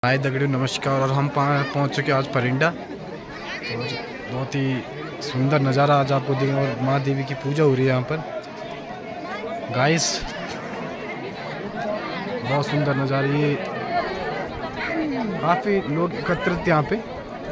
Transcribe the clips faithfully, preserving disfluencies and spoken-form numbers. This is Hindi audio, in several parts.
हाय दगड़ू, नमस्कार। और हम पहुंच चुके आज परिंदा। तो बहुत ही सुंदर नज़ारा आज आपको देखें और माँ देवी की पूजा हो रही है यहाँ पर गाइस। बहुत सुंदर नज़ारा, ये काफ़ी लोग एकत्रित यहाँ पे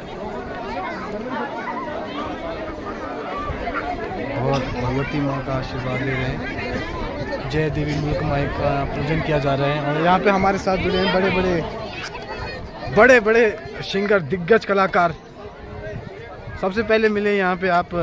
और भगवती माँ का आशीर्वाद ले रहे हैं। जय देवी मुल्क माई का पूजन किया जा रहा है। और यहाँ पे हमारे साथ जुड़े हैं बड़े बड़े बड़े बड़े सिंगर, दिग्गज कलाकार। सबसे पहले मिले यहाँ पे आप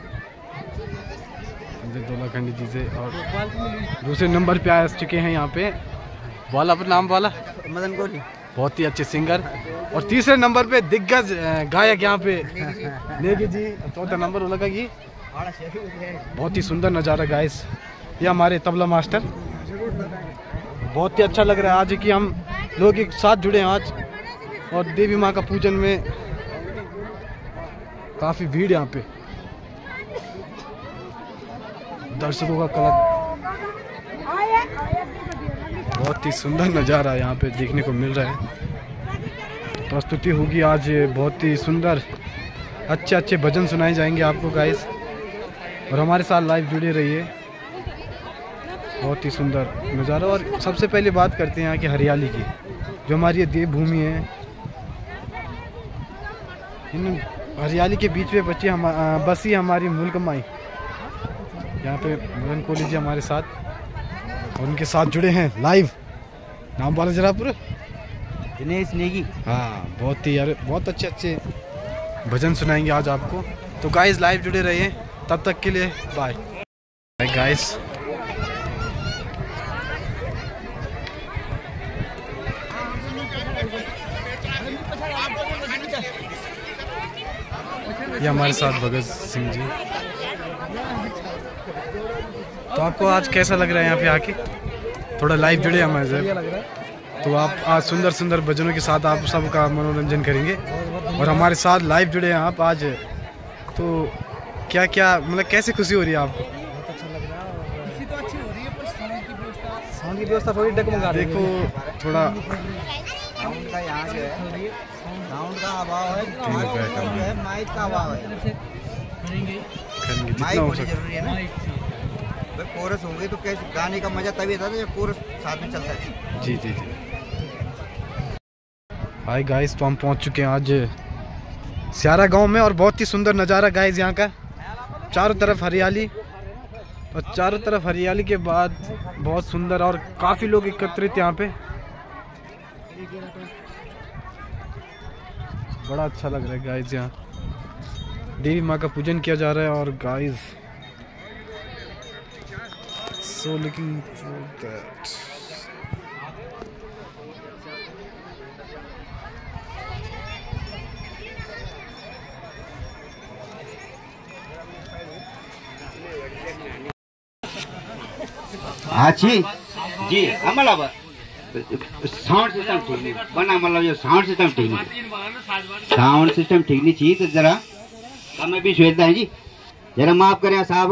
दोला खंडी जी से, और दूसरे नंबर पे आ चुके हैं यहाँ पे वाला पर नाम वाला मदन कोहली, बहुत ही अच्छे सिंगर। और तीसरे नंबर पे दिग्गज गायक यहाँ पे नेगी जी। चौथा नंबर वो लगा कि बहुत ही सुंदर नज़ारा गाइस। ये हमारे तबला मास्टर, बहुत ही अच्छा लग रहा है आज कि हम लोग एक साथ जुड़े हैं आज। और देवी माँ का पूजन में काफ़ी भीड़ यहाँ पे, दर्शकों का कलर। बहुत ही सुंदर नज़ारा यहाँ पे देखने को मिल रहा है। प्रस्तुति होगी आज बहुत ही सुंदर, अच्छे अच्छे भजन सुनाए जाएंगे आपको गाइस। और हमारे साथ लाइव जुड़े रहिए, बहुत ही सुंदर नज़ारा। और सबसे पहले बात करते हैं यहाँ की हरियाली की, जो हमारी ये देवभूमि है। इन हरियाली के बीच में बच्चे हम बसी हमारी मुल्क माई। यहाँ पे मदन कोहली जी हमारे साथ, और उनके साथ जुड़े हैं लाइव। नाम वाला जरा पूरा दिनेश नेगी। हाँ, बहुत ही यार, बहुत अच्छे अच्छे भजन सुनाएंगे आज आपको। तो गाइस लाइव जुड़े रहिए, तब तक के लिए बाय बाय गाइस। ये हमारे साथ भगत सिंह जी। तो आपको आज कैसा लग रहा है यहाँ पे आके? थोड़ा लाइव जुड़े हमारे साथ, तो आप आज सुंदर सुंदर भजनों के साथ आप सबका मनोरंजन करेंगे। और हमारे साथ लाइव जुड़े हैं आप आज। तो क्या क्या मतलब कैसे खुशी हो रही है आपको? बहुत अच्छा लग रहा है। और खुशी तो अच्छी हो रही है, पर साउंड की व्यवस्था साउंड की व्यवस्था थोड़ी डगमगा रही है। देखो थोड़ा साउंड का यहाँ से है, साउंड का अभाव है, जो है माइक का अभाव है। माइक होनी जरूरी है ना। भाई कोरस होंगे तो कैसे गाने का मजा तभी आता है जब कोरस साथ में चलता है। जी जी जी। हाय गाइस, तो हम पहुंच चुके हैं आज स्यारा गांव में। और बहुत ही सुंदर नज़ारा गाइस यहाँ का, चारों तरफ हरियाली। और चारों तरफ हरियाली के बाद बहुत सुंदर, और काफ़ी लोग एकत्रित यहाँ पे। बड़ा अच्छा लग रहा है गाइस। यहाँ देवी माँ का पूजन किया जा रहा है। और guys so looking for that. हाँ जी जी, मतलब साउंड सिस्टम ठीक नहीं बना, मतलब ये साउंड सिस्टम ठीक नहीं, साउंड सिस्टम ठीक नहीं चाहिए। तो जरा हमें भी सुविधा है जी, जरा माफ करें साहब।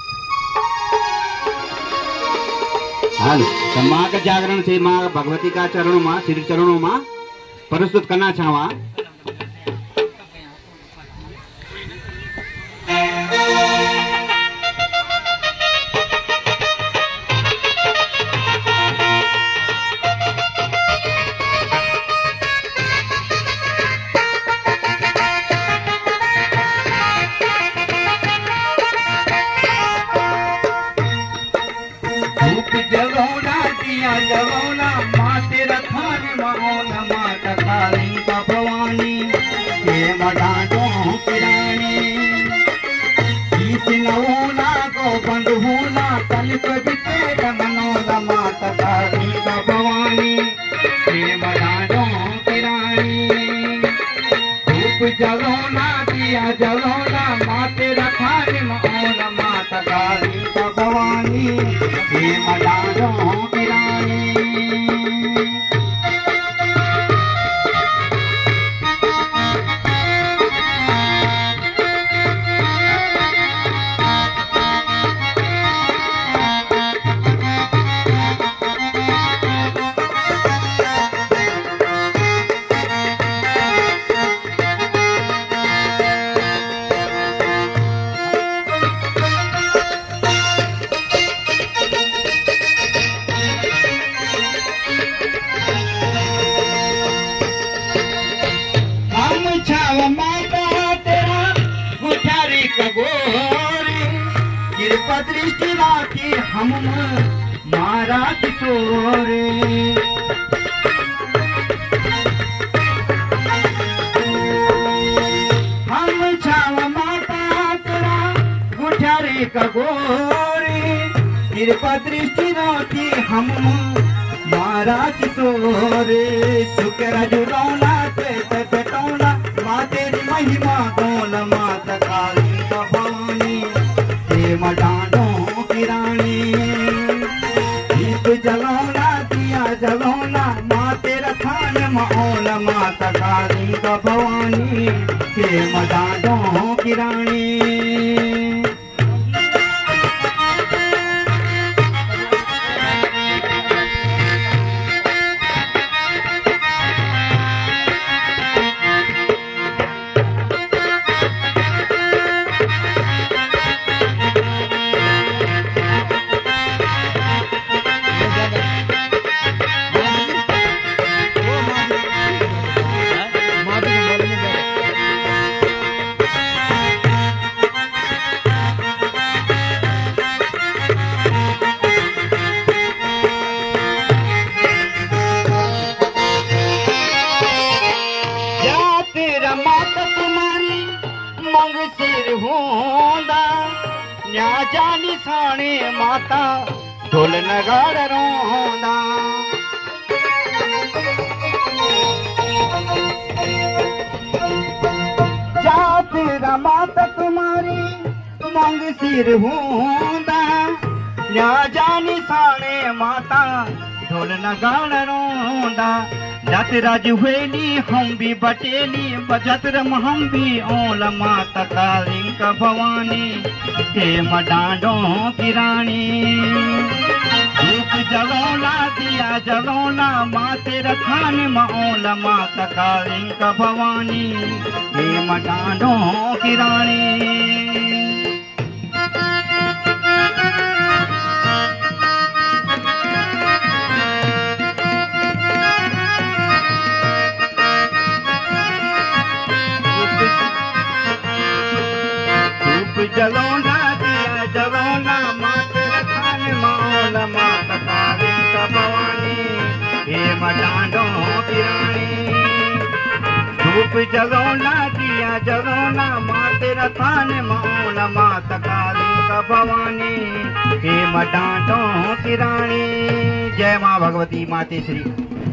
हाँ, तो माँ का जागरण से माँ भगवती का चरणों माँ श्री चरणों माँ प्रस्तुत करना चाहवा। जगोना दिया जगोना माँ तेरा थाने महोना माँ तकाली का भवानी ये मदानों की रानी इस नवोना को बंद होना तल कभी तेरा मनोना माँ तकाली का भवानी ये मदानों की रानी। धूप जगोना दिया जगोना माँ तेरा थाने महोना माँ तकाली का भवानी ये मदानों की रानी। हम मारा किशोर हम छाव माता तोरा गुठारे का गोरे कृपा दृष्टि रोती हम मारा किशोर शुक्र जुड़ौना पेटौना माँ तेरी महिमा गौन माता काली भवानी प्रेम डांडों की रानी दीप जलौना दिया जलौना माँ तेरा थान मौल माता काली भवानी प्रेम डांडों की रानी जानी साणे माता ढोल नगाड़ा रोंदा जात माता तुम्हारी मंग सिर होंदा न्या जानी साणे माता ढोल नगाड़ा रोंदा जत राज हुएली हम भी बटेली बजत रम हम भी ओल माता काली का भवानी के मडांडों की रानी धूप जलौला दिया जलौला माँ तेरा थान मौल माता काली का भवानी के मडांडों की रानी जलौना दिया जलौना माँ तेरा थान मौल माता काली का भवानी हे मडांडों की रानी धूप जलौना दिया जलौना माँ तेरा थान मौल माता काली का भवानी हे मडांडों की रानी। जय माँ भगवती माते श्री।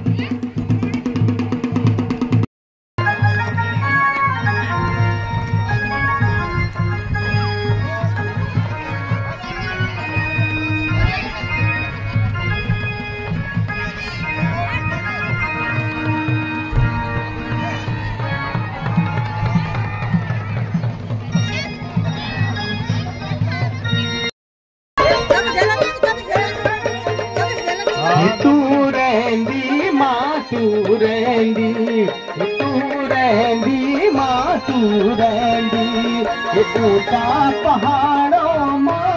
तू रहंदी माँ तू रहंदी तू रहंदी माँ तू रहंदी ऊंचा पहाड़ों माँ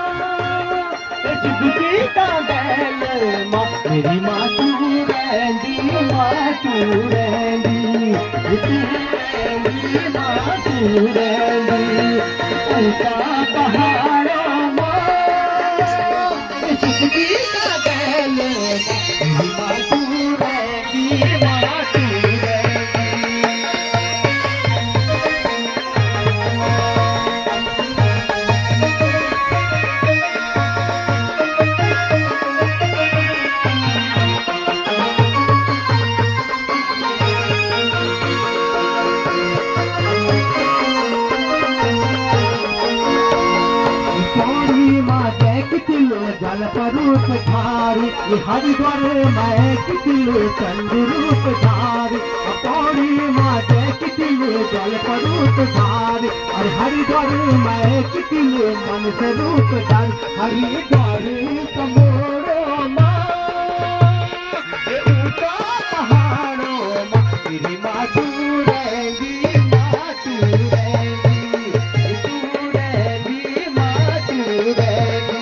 सिद्धि का बैल माँ मेरी माँ तू रहंदी माँ तू रहंदी तू रहंदी माँ तू रहंदी ऊंचा पहाड़ों माँ सिद्धि का बैल माँ तू रहंदी माँ तू जल स्वरूप धारी हरिद्वार मैं कितिलो चंद रूप धारी पौड़ी माते कितिलो जल स्वरूप धारी और हरिद्वार मैं कितिलो मन स्वरूप धारी हरिद्वार कमोरो माँ ऊंचा पहाड़ों माँ तेरी माँ तू रहंदी माँ तू रहंदी तू रहंदी माँ तू रहंदी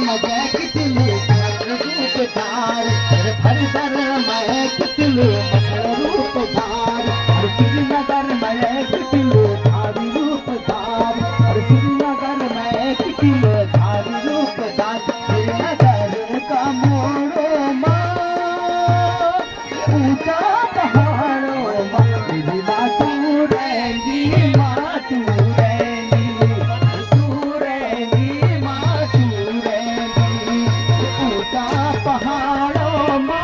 मजे कितने रूप धार हर दर मैं कितने रूप धार और श्रीनगर मैं कितने धारी रूप धार और श्रीनगर मैं कितने धारी रूप धार श्रीनगर का मोड़ो माँ ऊंचा पहाड़ों माँ मेरी माँ तू रहेगी माँ तू रहेगी तू रहेगी माँ तू रहेगी ऊंचा पहाड़ों माँ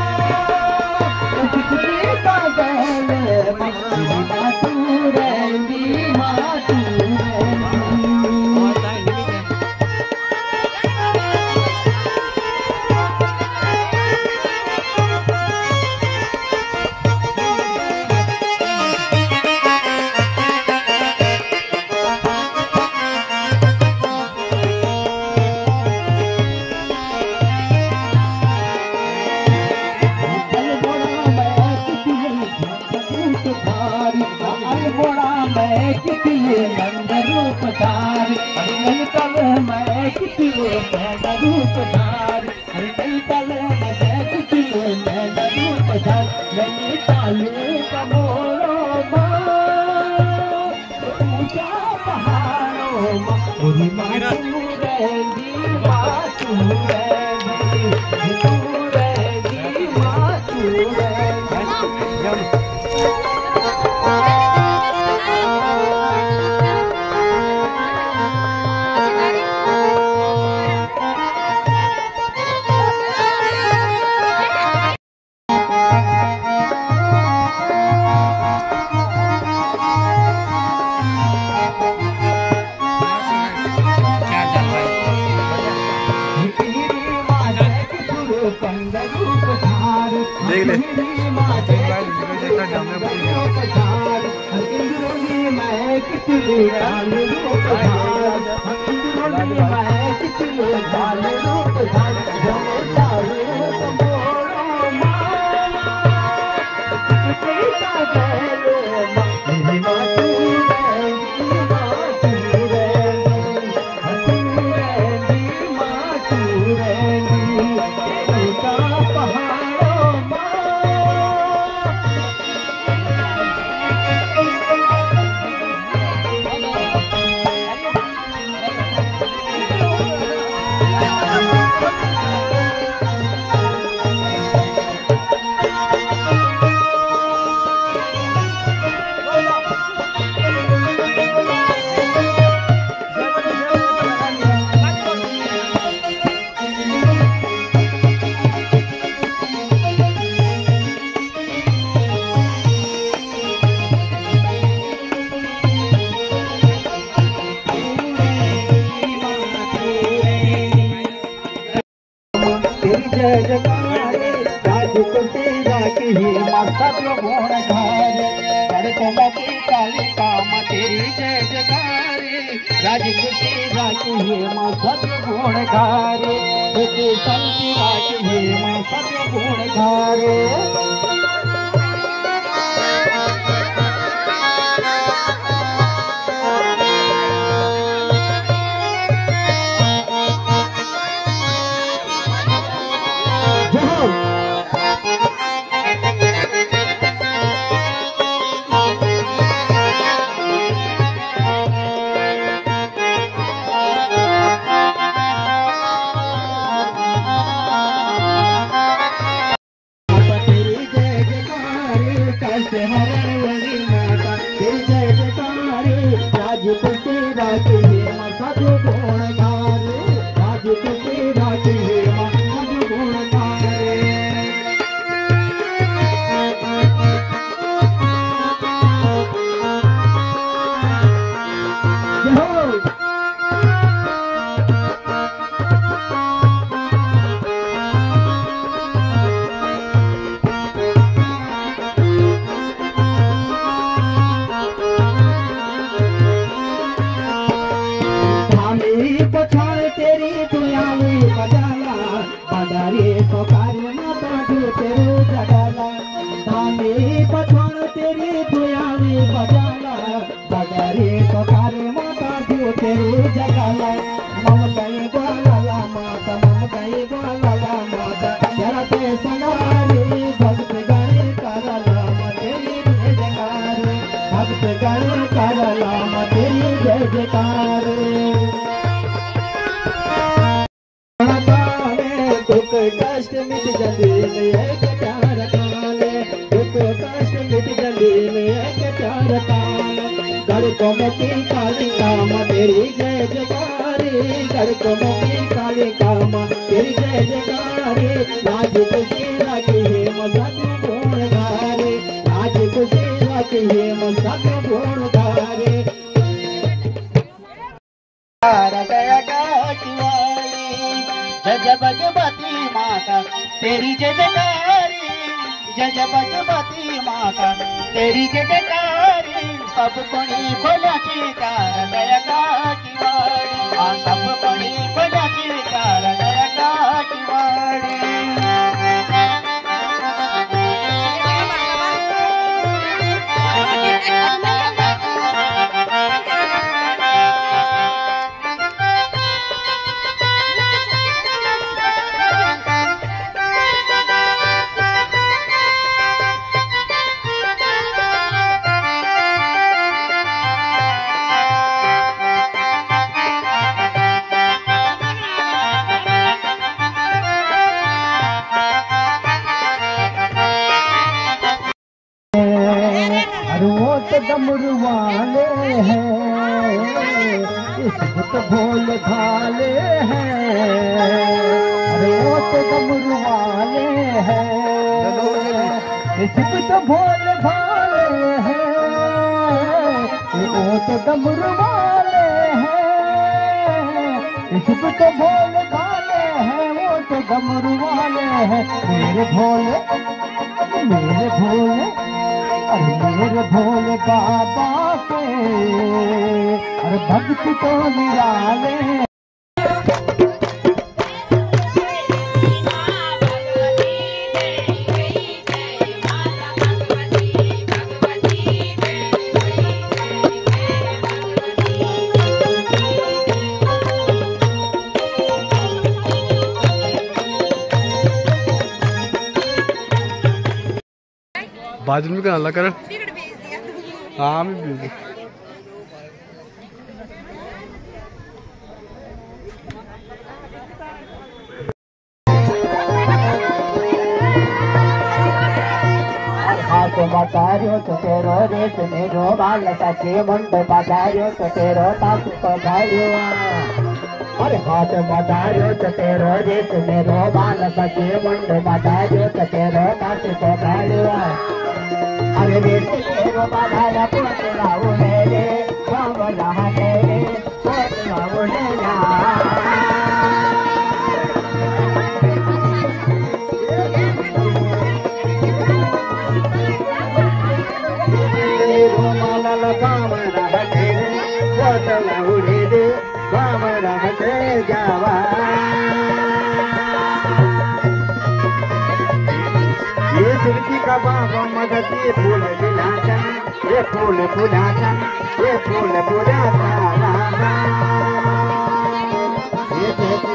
कितनी का गल माँ मेरी माँ तू रहेगी माँ तू कितने नंद रूप धार हरिमल तल मैं कितने नंद रूप धार हरिमल तल मैं कितने नंद रूप धार नैनी ताले का मोरो माँ ऊंचा पहाड़ों माँ मेरी माँ तू रहेगी माँ तू रहेगी तू रहेगी माँ तू रहेगी देख ले तेरी जय जयकारे राजकुटी राखी माँ सब गुण गारे शांति राखी माँ सब गुण गारे तेरू जगाला ममता गोला जयकार दुख कष्ट मिट जल्दी में एक प्यार काले दुख कष्ट मिट जल्दी में एक प्यार काले घर को मोती काली काम तेरी जय जयकारी घर को मोती काली काम तेरी जय जयकारी राज खुशी राखी है मजाक गुण गारे राज खुशी राखी है मजाक गुण गारे दया काटिवाली जय भगवती माता तेरी जय जयकारी जय भगवती माता तेरी जय जयकारी सब कोणी फुलाची कार दया काटिवाली आ सब कोणी फुलाची कार दया काटिवाली डमरू वाले हैं इस बुत भोल भाले हैं अरे वो तो डमरू वाले हैं इस बुत भोल भाले हैं वो तो डमरू वाले हैं इस बुत भोल भाले हैं वो तो डमरू वाले हैं मेरे भोले मेरे भोले मेरे भोले बाबा के अरे भक्ति तो निराले बाजू में क्या कर हाँ मैं भेज हाथ मतारियो तो तेरो रेस मेरो बाल सचे मुंड पधारियो तो तेरो तास पधारियो अरे हाथ मतारियो तो तेरो रेस मेरो बाल सचे मुंड पधारियो तो तेरो तास पधारियो अरे रेस मेरो बाधाया पोतला उड़े बाबला है पोतला उड़े जावा ये तुलसी का बाबा मदद ये फूल दिलाता ये फूल फुलाता ये फूल फुलाता ये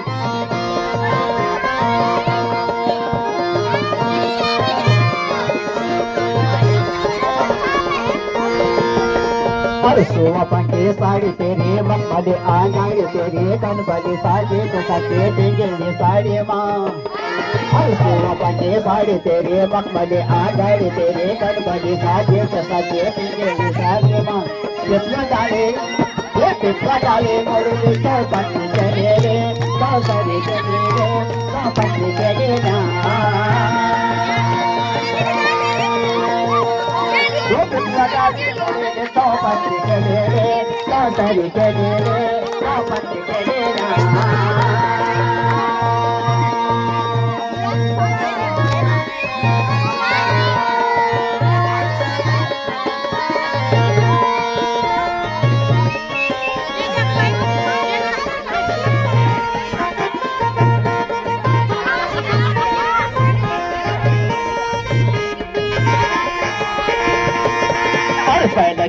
सोवा पंखे साड़ी तेरे मखमले आंगन तेरे कनबले साजे तो सके टेंगे साड़ी माँ हर सोवा पंखे साड़ी तेरे मखमले आंगन तेरे कनबले साजे तो सके टेंगे साड़ी माँ कितना डाले ये कितना डाले मोरे तो पंखे चले रे तो साड़ी चले रे तो पंखे चले ना तो पति चले रे तो सरी चले रे तो पति चले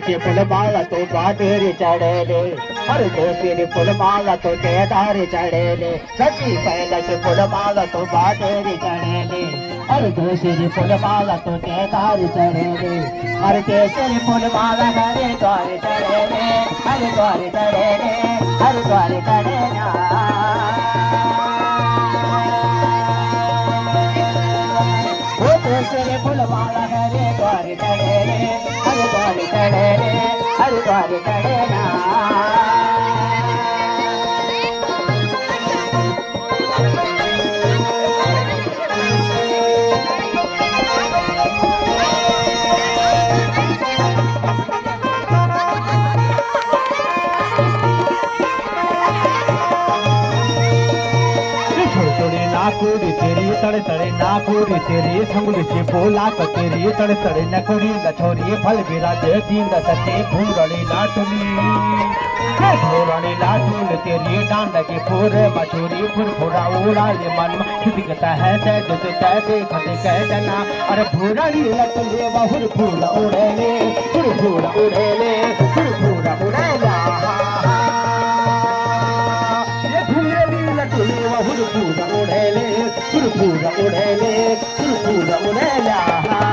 के फुल माला तो बातेरी चढ़ेले हर दोषी फुल माला तो तेदारी चढ़ेले सची पहले के फुल माला तो बातेरी चढ़ेले हर दोषी फुल माला तो तेदारी चढ़ेले हर केसरी फुल माला हरे द्वार चढ़ेले हर द्वार चढ़ेले हर द्वार चढ़ेला वो केसरी फुल माला हरे द्वार चढ़ेले हर द्वार चढ़ेले हर द्वार चढ़ेला नाकुरी तेरी तड़े तड़े नाकुरी तेरी संगुली से बोला तो तेरी तड़े तड़े नकुरी लछोरी फल विराजे तीन दशते भूरणी लाटुली भूरणी लाटुल तेरी डांड के पूरे मछोरी फुरफुरा उड़ा ये मन में है तय तुझ तय देखते कह देना अरे भूरणी लटुले बहुर फूल उड़ेले फुरफुरा उड़ेले फुरफुरा उड़ेला Pura uɗele, pura uɗele, pura uɗela.